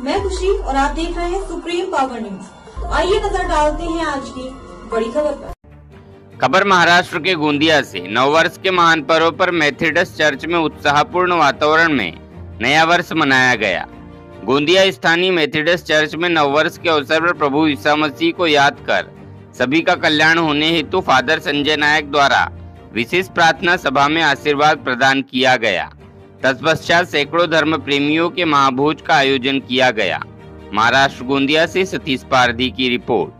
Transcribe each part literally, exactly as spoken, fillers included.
मैं खुशी और आप देख रहे हैं सुप्रीम पावर न्यूज। आइए नजर डालते हैं आज की बड़ी खबर पर। खबर महाराष्ट्र के गोंदिया से। नववर्ष के महान पर्व पर मेथोडिस्ट चर्च में उत्साहपूर्ण वातावरण में नया वर्ष मनाया गया। गोंदिया स्थानीय मेथोडिस्ट चर्च में नववर्ष के अवसर पर प्रभु ईसा मसीह को याद कर सभी का कल्याण होने हेतु फादर संजय नायक द्वारा विशेष प्रार्थना सभा में आशीर्वाद प्रदान किया गया। तत्पश्चात सैकड़ों धर्म प्रेमियों के महाभोज का आयोजन किया गया। महाराष्ट्र गोंदिया से सतीश पारधी की रिपोर्ट।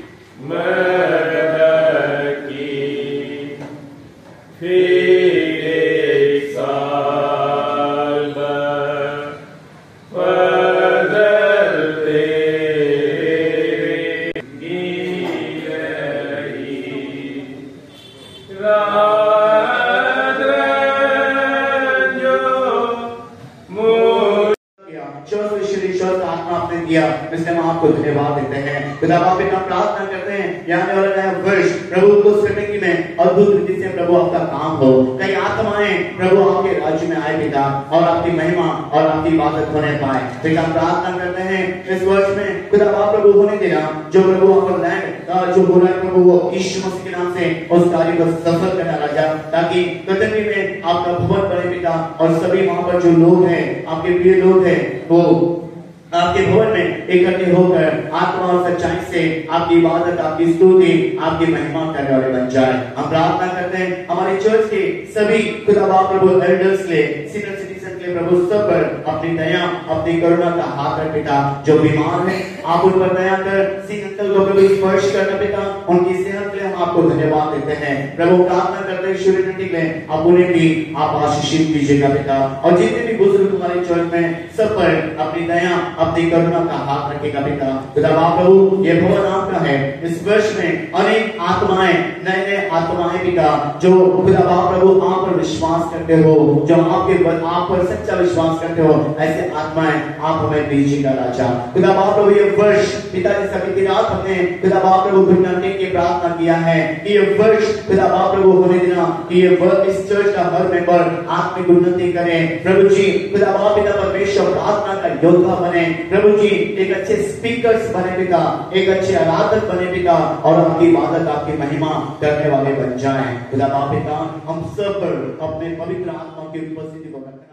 किया, इसलिए हम आपको धन्यवाद देते हैं। खुदा बाप पिता प्रार्थना करते हैं आने वाला नया वर्ष प्रभु उस जिंदगी में अद्भुत रीति से प्रभु आपका काम हो। कई आत्माएं प्रभु आपके राज्य में आए पिता और आपकी महिमा और आपकी इबादत होने पाए। पिता प्रार्थना करते हैं इस वर्ष में खुदा बाप प्रभु होने देना जो प्रभु आपका लैंड जो हो रहा है प्रभु वो यीशु मसीह के नाम से उस कार्य को सफल करना राजा, ताकि कदमी में आपका भवन बने पिता और सभी वहां पर जो लोग हैं आपके प्रिय लोग हैं वो आपके भवन में इकट्ठे होकर आत्मा और सच्चाई से आपकी इबादत, आपकी स्तुति, आपकी महिमा करने वाले बन जाए। हम प्रार्थना करते हैं हमारे चर्च के सभी खुदा बाप प्रभु एल्डर्स के सीनियर सिटीजन के प्रभु सब पर अपनी दया अपनी करुणा का हाथ रख पिता। जो बीमार है आप उन पर दया कर सीनियर को प्रभु स्पर्श करना पिता, उनकी सेहत के लिए हम आपको धन्यवाद देते हैं प्रभु। प्रार्थना करते हैं शिवरात्रि में आप उन्हें भी आप आशीषित कीजिएगा पिता, और जितने भी बुजुर्ग हमारे चर्च में सब पर अपनी दया अपनी करुणा का हाथ रखेगा पिता। खुदा बाप प्रभु ये भवन आपका है। इस वर्ष में अनेक आत्माएं नए नए आत्माएं पिता जो खुदा बाप प्रभु आप पर विश्वास करते हो, जो आपके आप पर सच्चा विश्वास करते हो, ऐसे आत्माएं आप हमें दीजिएगा राजा। खुदा बाप प्रभु ये वर्ष पिता जी सभी रात हमने खुदा बाप प्रभु घुटना टेक के प्रार्थना किया है कि ये वर्ष खुदा बाप प्रभु होने देना कि ये वर्ष इस चर्च का हर मेंबर आत्मिक उन्नति करे प्रभु जी। खुदा बाप पिता परमेश्वर प्रार्थना का योद्धा बने प्रभु जी, एक अच्छे स्पीकर्स बने पिता, एक अच्छे आराधक बने पिता और आपकी इबादत आपकी महिमा करने वाले बन जाएं। खुदा बाप पिता हम सब पर अपने पवित्र आत्मा की उपस्थिति को रखना